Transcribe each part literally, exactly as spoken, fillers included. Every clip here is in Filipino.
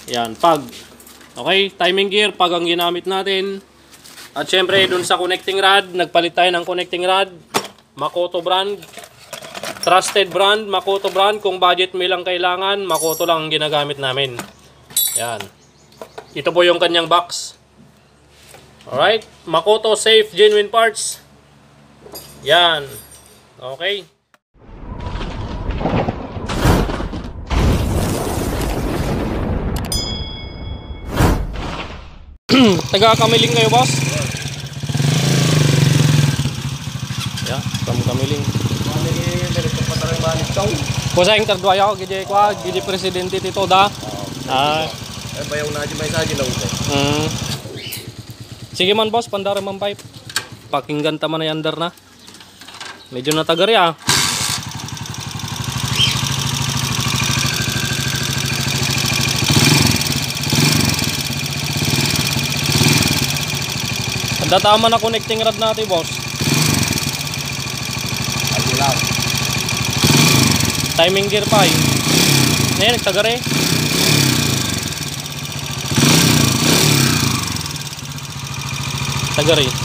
Yan, pag. Okay, timing gear, pag ang ginamit natin. At syempre, dun sa connecting rod, nagpalit tayo ng connecting rod. Makoto brand. Trusted brand, Makoto brand. Kung budget mo lang kailangan, Makoto lang ang ginagamit namin. Yan. Ito po yung kanyang box. Alright, Makoto Safe Genuine Parts. Yan. Okay. Taga-kamiling kayo, boss? Yeah, kamiling. Kusa yung tardwaya ko, gidi kwa, gidi presidente tito da. Ah. Ay bayaw na di may saji lang. Hmm. Sige man boss, pandara man pipe. Pakinggan ta man ay under na. Medyo natagar ya. Datama na connecting rod natin, boss. Ay lang. Timing gear pa eh. Ngayon, nagtagar eh. Tagar eh.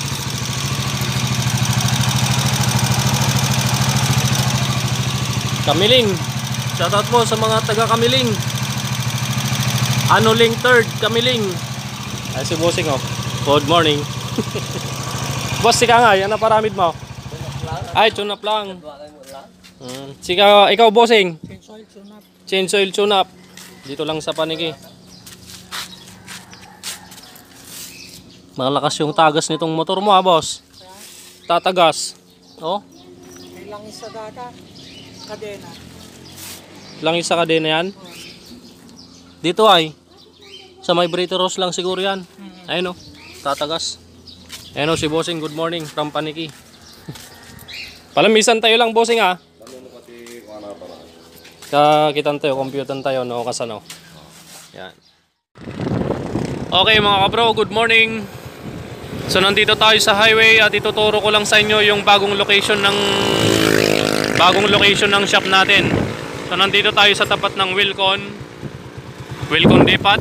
Kamiling. Shoutout po sa mga taga Kamiling. Anoling third, Kamiling. Ay si bossing oh. Good morning. Boss, sika nga, yan na paramid mo. Ay, tune up lang. Hmm. Sika, ikaw bossing. Change oil, tune up. Change oil, tune up. Dito lang sa panigi. Malakas yung tagas nitong motor mo ha, boss. Tatagas. Oh. May langis sa data. Kadena. Langis sa kadena yan. Dito ay. Sa may breaker lang siguro yan. Ayun o. Tatagas. Ayun o si bossing. Good morning from Paniki. Palamisan tayo lang bossing ha. Kakitan tayo. Computan tayo. No, kasano. Yan. Okay mga kabro. Good morning. So nandito tayo sa highway at ituturo ko lang sa inyo yung bagong location ng bagong location ng shop natin. So nandito tayo sa tapat ng Wilcon Wilcon Depot.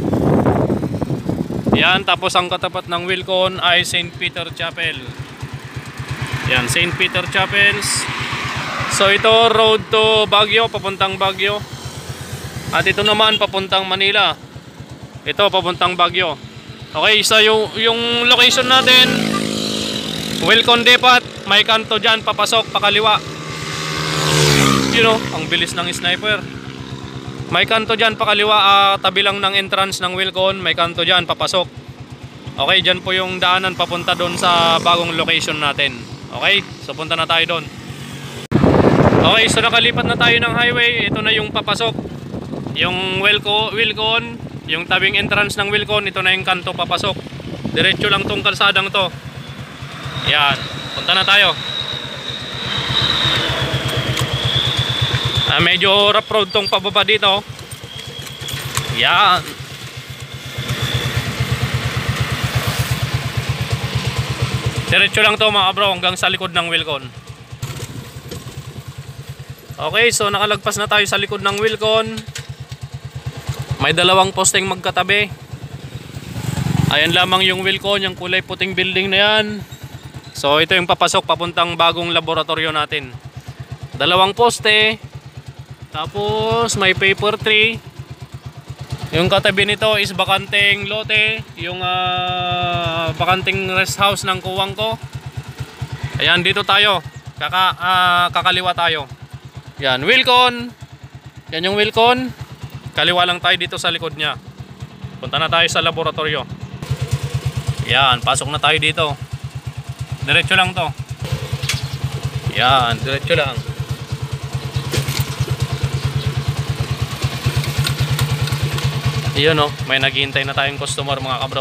Yan, tapos ang katapat ng Wilcon ay Saint Peter Chapel. Yan, Saint Peter Chapels. So ito road to Baguio, papuntang Baguio. At ito naman papuntang Manila. Ito papuntang Baguio. Okay, so yung, yung location natin, Wilcon Depot, may kanto dyan, papasok, pakaliwa. You know, ang bilis ng sniper. May kanto dyan, pakaliwa, uh, tabi lang ng entrance ng Wilcon, may kanto dyan, papasok. Okay, dyan po yung daanan papunta doon sa bagong location natin. Okay, so punta na tayo doon. Okay, so nakalipat na tayo ng highway, ito na yung papasok. Yung Wilco, Wilcon, yung tabing entrance ng Wilcon, ito na yung kanto papasok. Diretso lang tong kalsadang to. Yan, punta na tayo. Ah, medyo rough road tong pababa dito. Yan. Diretso lang to mga bro hanggang sa likod ng Wilcon. Okay, so nakalagpas na tayo sa likod ng Wilcon. May dalawang posteng magkatabi. Ayan lamang yung Wilcon, yung kulay puting building na yan. So ito yung papasok papuntang bagong laboratorio natin. Dalawang poste. Tapos may paper tree. Yung katabi nito is bakanteng lote. Yung uh, bakanteng rest house ng kuwang ko. Ayan, dito tayo. Kaka, uh, kakaliwa tayo. Yan, Wilcon. Yan yung Wilcon. Kaliwa lang tayo dito sa likod niya. Punta na tayo sa laboratorio. Yan, pasok na tayo dito. Diretso lang to. Yan, diretso lang. Iyon o, may naghihintay na tayong customer mga kabro.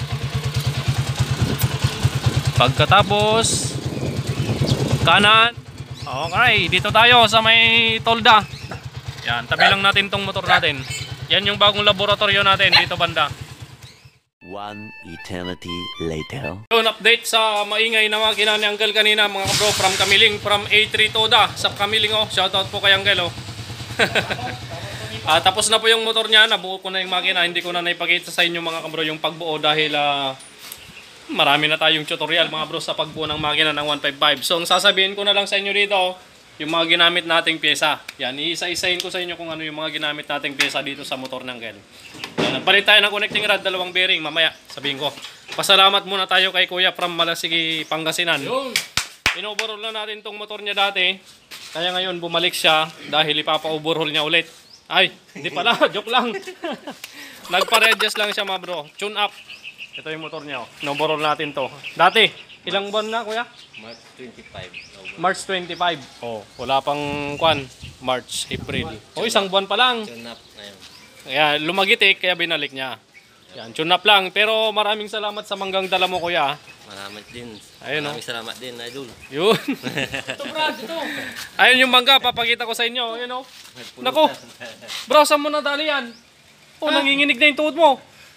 Pagkatapos kanan. Okay, dito tayo sa may tolda. Yan, tabi lang natin tong motor natin. Yan yung bagong laboratorio natin dito banda. One eternity later. Yun, update sa maingay na makina ni Uncle kanina mga kabro from Kamiling, from A three Toda sa Kamiling oh. Shoutout po kay Uncle oh. Ah, tapos na po yung motor niya, nabuo ko na yung makina. Hindi ko na naipakita sa inyo mga kabro yung pagbuo dahil ah, marami na tayong tutorial mga bro sa pagbuo ng makina ng one fifty-five. So ang sasabihin ko na lang sa inyo dito, yung mga ginamit nating pyesa. Yan, iisa-isahin ko sa inyo kung ano yung mga ginamit nating pyesa dito sa motor ng Kel. Yan, palit tayo ng connecting rod, dalawang bearing, mamaya sabihin ko. Pasalamat muna tayo kay Kuya from Malasigi, Pangasinan. Inoverhaul na natin tong motor niya dati. Kaya ngayon bumalik siya dahil ipapa-overhaul niya ulit. Ay, hindi pala, joke lang. Nagpa-readjust lang siya mga bro. Tune up. Ito yung motor niya. Oh. Inoverhaul natin to. Dati, ilang buwan na Kuya? March twenty-five. March twenty-five. Oh, wala pang kwan. March, April. Oh, isang buwan pa lang. Tune up ngayon. Kaya lumagitik, kaya binalik niya. Yan, tune up lang. Pero maraming salamat sa manggang dala mo Kuya. Maraming din. Ayun, Maraming salamat din, idol. Yun. Ito Brad, ito. Ayun yung mangga, papakita ko sa inyo. Ayun oh. Nako. Bro, saan mo nadali yan? Oh, nanginginig na yung tuhod mo.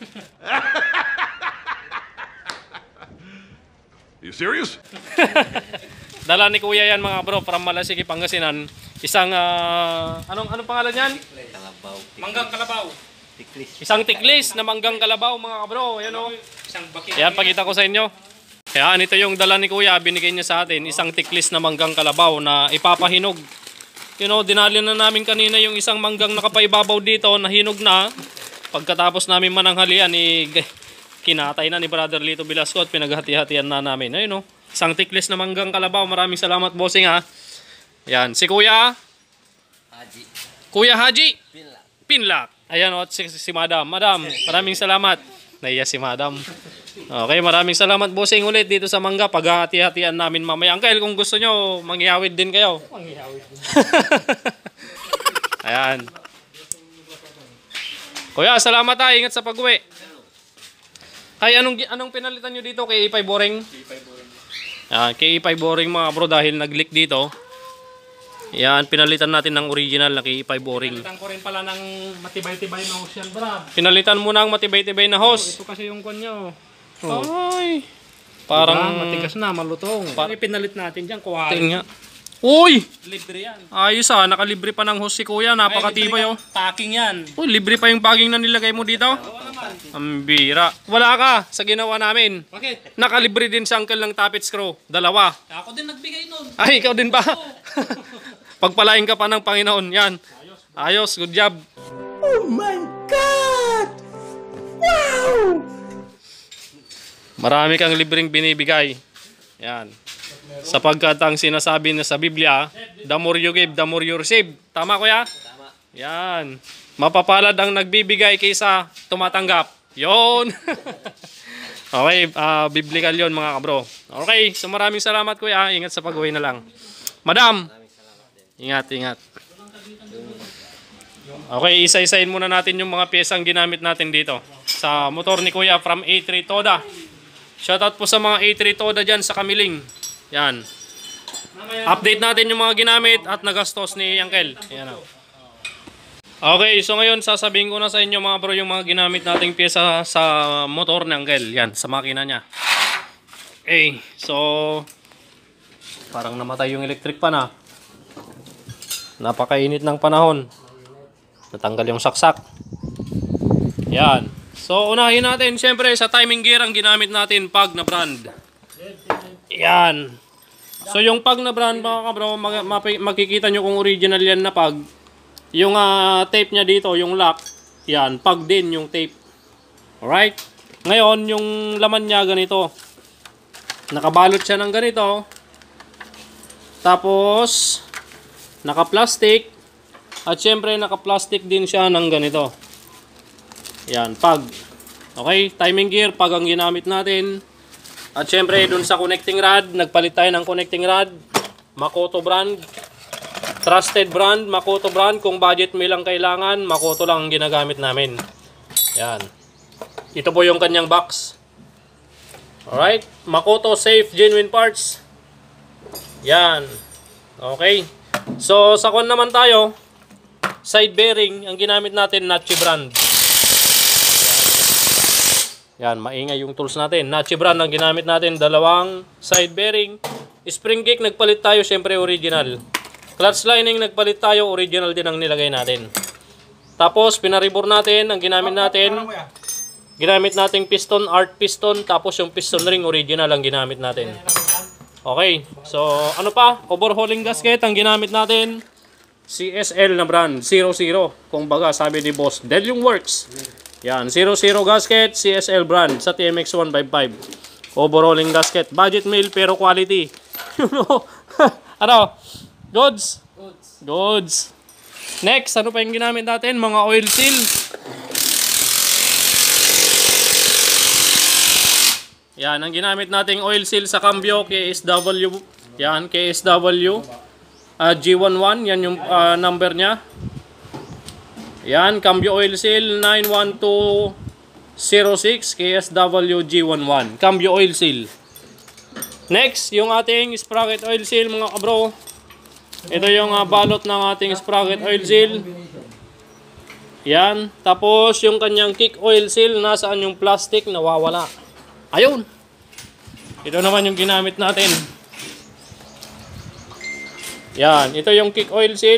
You serious? Dala ni Kuya yan mga bro, from Malasigi, Pangasinan. Isang, ah, anong, anong pangalan yan? Kalabaw. Manggang kalabaw. Tiklis. Isang tiklis na manggang kalabaw mga bro. Ayan o. Isang bakit. Yan, pakita ko sa inyo. Ayan, ito yung dala ni Kuya. Binigay niya sa atin. Isang tiklis na manggang kalabaw na ipapahinog. You know, dinali na namin kanina yung isang manggang nakapaibabaw dito. Nahinog na. Pagkatapos namin mananghalian, eh, kinatay na ni Brother Lito Velasco at pinaghati-hatian na namin. Ayun o. Isang tiklis na manggang kalabaw. Maraming salamat bossing ha. Yan, si Kuya. Haji. Kuya Haji. Pinla. Pinlock. Ayan o, si, si Madam. Madam, maraming salamat. Naiya si Madam. Okay, maraming salamat bossing ulit dito sa mangga. Paghahati-hatian namin mamaya. Uncle, kung gusto nyo, manghihawid din kayo. Manghihawid din. Ayan. Kuya, salamat ha. Ingat sa pag-uwi. Ay, anong, anong pinalitan nyo dito kay E five boring? Ah, kay E five boring mga bro dahil nag-leak dito. Yan, pinalitan natin ng original na kay E five boring. Pinalitan ko rin pala ng matibay-tibay na hose yan, Brad. Pinalitan mo na ang matibay-tibay na hose. Ito kasi yung kanya, oh. Ay, parang Diba? Matigas na, malutong. Pa- Pag pinalit natin dyan, kuha. tingin nga. Uy! Libre yan. Ayos ah, nakalibre pa ng hose si Kuya. Napakatibay oh. Packing yan. Uy, libre pa yung packing na nilagay mo dito. Ang bira. Wala ka sa ginawa namin. Bakit? Nakalibre din sa uncle ng tappet screw. Dalawa. Ako din nagbigay nun. Ay, ikaw din ba? Pagpalain ka pa ng Panginoon. Yan. Ayos, good job. Oh my God! Wow! Marami kang libreng binibigay. Yan. Sapagkat ang sinasabi na sa Biblia, the more you give, the more you receive. Tama Kuya? Tama. Yan. Mapapalad ang nagbibigay kaysa tumatanggap. Yon. Okay, uh, biblical yon mga kabro. Okay, so maraming salamat Kuya. Ingat sa pag-uwi na lang. Madam, ingat, ingat. Okay, isa-isahin muna natin yung mga piyesang ginamit natin dito sa motor ni Kuya from A three Toda. Shoutout po sa mga A three Toda dyan sa Kamiling. Yan. Update natin yung mga ginamit at nagastos ni Uncle. Yan o. Okay, so ngayon sasabihin ko na sa inyo mga bro yung mga ginamit nating pyesa sa motor ni Uncle. Yan, sa makina niya. Okay, so parang namatay yung electric pan ah. Napakainit ng panahon. Natanggal yung saksak. Yan. So unahin natin syempre sa timing gear ang ginamit natin pag na brand. Yan. So yung pag na brand mga kabro, mag makikita nyo kung original yan na pag. Yung uh, tape niya dito, yung lock, yan, pag din yung tape. Alright? Ngayon, yung laman niya ganito. Nakabalot siya ng ganito. Tapos, naka-plastic. At syempre, naka-plastic din siya ng ganito. Yan, pag. Okay? Timing gear, pag ang ginamit natin. At syempre, dun sa connecting rod, nagpalit tayo ng connecting rod. Makoto brand. Trusted brand, Makoto brand. Kung budget mo lang kailangan, Makoto lang ang ginagamit namin. Yan. Ito po yung kanyang box. Alright. Makoto Safe Genuine Parts. Yan. Okay. So, sa kon naman tayo, side bearing, ang ginamit natin, Nachi brand. Yan. Yan, maingay yung tools natin. Nachi brand ang ginamit natin. Dalawang side bearing. Spring kick, nagpalit tayo, syempre original. Clutch lining, nagpalit tayo, original din ang nilagay natin. Tapos pinaribor natin, ang ginamit natin, ginamit nating piston, art piston, tapos yung piston ring original ang ginamit natin. Okay, so ano pa? Overhauling gasket ang ginamit natin. C S L na brand, zero zero. Kung baga sabi ni boss, dead yung works. Yan, zero zero gasket, C S L brand sa T M X one fifty-five. Overhauling gasket, budget meal pero quality. You know? Ano? Goods? Goods. Next, ano pa yung ginamit natin? Mga oil seal. Yan, ang ginamit nating oil seal sa cambio, K S W. Yan, K S W. Uh, G eleven, yan yung uh, number niya. Yan, cambio oil seal nine one two zero six, K S W G eleven. Cambio oil seal. Next, yung ating sprocket oil seal, mga kabro. Ito yung uh, balot ng ating sprocket oil seal. Yan. Tapos yung kanyang kick oil seal, nasaan yung plastic, nawawala. Ayun. Ito naman yung ginamit natin. Yan. Ito yung kick oil seal.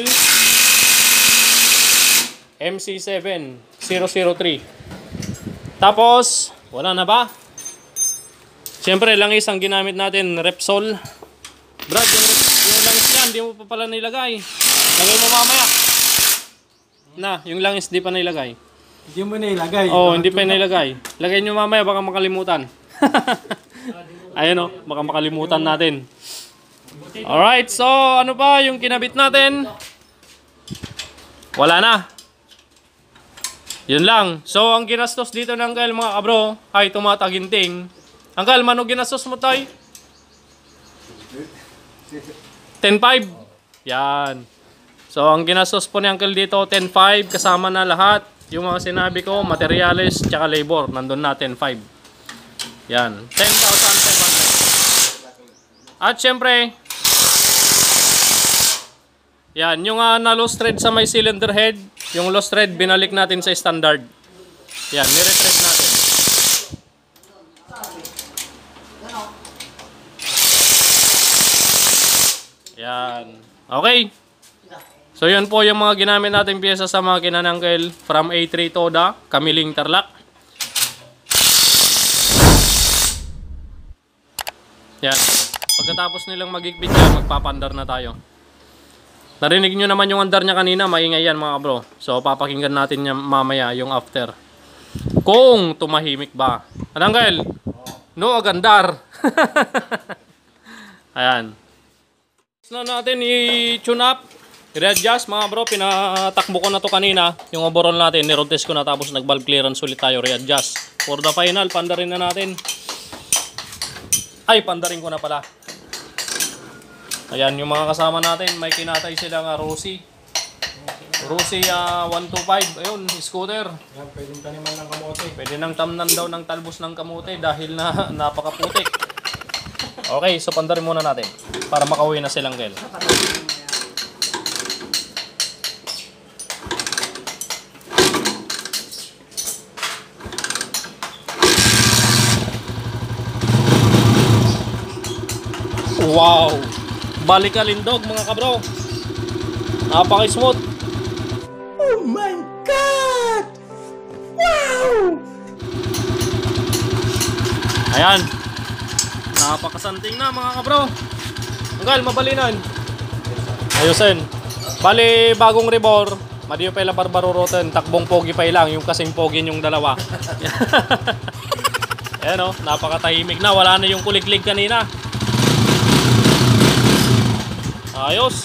M C seven zero zero three. Tapos, wala na ba? Siyempre, langis ang ginamit natin, Repsol. Brad, yung, yung langis niyan, hindi mo pa pala nilagay. Lagay mo mamaya. Na, yung langis di pa nilagay. Hindi mo nilagay. Oo, oh, hindi pa nilagay. Lagay nyo mamaya, baka makalimutan. Ayun o, baka makalimutan natin. Alright, so ano pa yung kinabit natin? Wala na. Yun lang. So, ang ginastos dito ng Uncle, mga kabro, ay tumataginting. Uncle, mano ginastos mo tayo? ten five. Yan. So, ang ginastos po ni Uncle dito, ten five, kasama na lahat. Yung mga sinabi ko, materials, tsaka labor, nandun na ten five. Yan. ten thousand five hundred. At syempre, yan, yung uh, na-lost thread sa may cylinder head, yung lost thread, binalik natin sa standard. Yan, nire-thread natin. Yan. Okay. So, yun po yung mga ginamit natin pyesa sa makina ng Uncle from A three Toda, Kamiling Tarlac. Yan. Pagkatapos nilang magigpit yan, magpapandar na tayo. Narinig nyo naman yung andar niya kanina, maingay yan mga bro. So, papakinggan natin niya mamaya yung after. Kung tumahimik ba. Ano, Uncle? No, agandar. Ayan. Na natin i-tune up, i-readjust mga bro. Pinatakbo ko na to kanina. Yung overall natin, ni-road test ko na tapos nag-valve clearance ulit tayo, readjust. For the final, pandarin na natin. Ay, pandarin ko na pala. Ayan, yung mga kasama natin, may kinatay silang uh, Rossi. Rossi uh, one twenty-five, ayun, scooter. Yan, pwedeng taniman ng kamote. Pwede nang tamnan daw ng talbos ng kamote dahil na napakaputik. Okay, so pandarin muna natin para makauwi na silang Uncle. Wow! Balik ka lindog mga kabro. Napaka-smooth. Oh my God! Wow! Ayan. Napakasanting na mga kabro. Uncle, mabalinan. Ayusin. Bali, bagong rebor. Madiyo pa ila barbaruroten. Takbong pogi pa ilang. Yung kasing pogi yung dalawa. Ayan o. Napakatahimik na. Wala na yung kuliglig kanina. Ayos.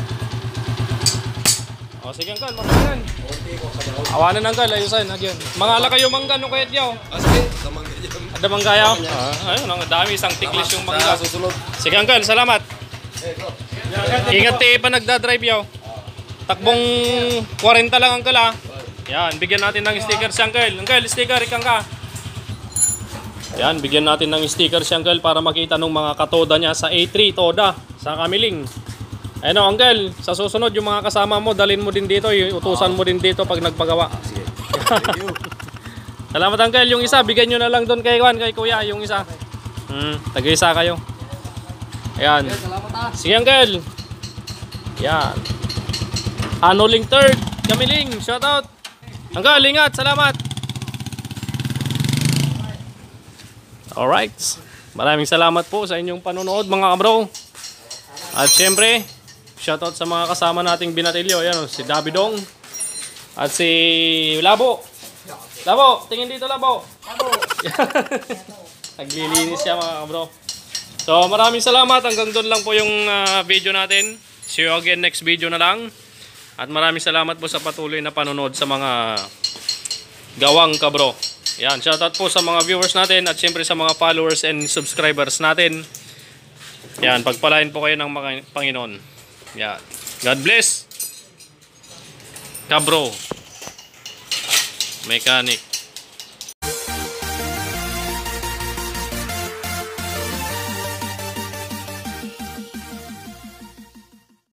O sige Uncle, managan. Awanan Uncle, ayusin. Again. Mga ala kayo mangga no kayat yaw. Sige, damang ganyan. Ada mangga yaw? Ah, ayun, ang dami isang tiklis yung mangga. Sige Uncle, salamat. Ingat tayo pa nagdadrive yaw. Takbong forty lang Uncle ah. Yan, bigyan natin ng sticker si Uncle. Uncle, sticker ikang ka. Yan, bigyan natin ng sticker si Uncle para makita nung mga katoda niya sa A three Toda sa Kamiling. Ayun o, Uncle, sa susunod yung mga kasama mo, dalhin mo din dito, utusan mo din dito pag nagpagawa. Sige. Salamat Uncle, yung isa, bigyan nyo na lang doon kay Juan, kay Kuya, yung isa. Hmm, tag-isa kayo. Ayan. Sige Uncle. Yan. Anoling third, Kamiling, shoutout. Uncle, ingat. Salamat. Alright. Maraming salamat po sa inyong panonood mga kabro. At syempre, shoutout sa mga kasama nating binatilyo. Ayan, si Davidong. At si Labo. Labo, tingin dito Labo. Labo. Naglilinis siya mga kabro. So maraming salamat. Hanggang doon lang po yung uh, video natin. See you again next video na lang. At maraming salamat po sa patuloy na panonood sa mga gawang kabro. Yan, shoutout po sa mga viewers natin at syempre sa mga followers and subscribers natin. Yan, pagpalain po kayo ng mga Panginoon. Yan. God bless. Kabro. Mechanic.